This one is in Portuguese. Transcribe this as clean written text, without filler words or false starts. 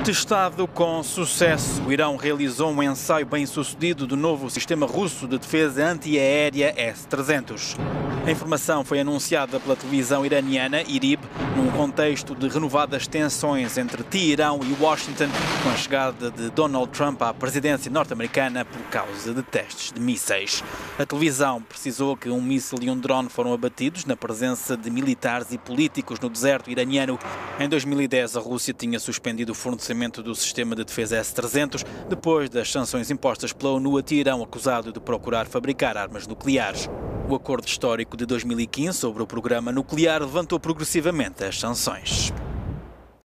Testado com sucesso, o Irão realizou um ensaio bem-sucedido do novo sistema russo de defesa antiaérea S-300. A informação foi anunciada pela televisão iraniana IRIB num contexto de renovadas tensões entre Teherão e Washington, com a chegada de Donald Trump à presidência norte-americana por causa de testes de mísseis. A televisão precisou que um míssil e um drone foram abatidos na presença de militares e políticos no deserto iraniano. Em 2010, a Rússia tinha suspendido o fornecimento do sistema de defesa S-300 depois das sanções impostas pela ONU a Teherão, acusado de procurar fabricar armas nucleares. O acordo histórico de 2015 sobre o programa nuclear levantou progressivamente as sanções.